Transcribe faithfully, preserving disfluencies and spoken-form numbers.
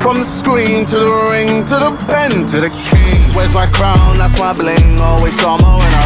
From the screen to the ring, to the pen, to the king. Where's my crown? That's my bling. Always drama when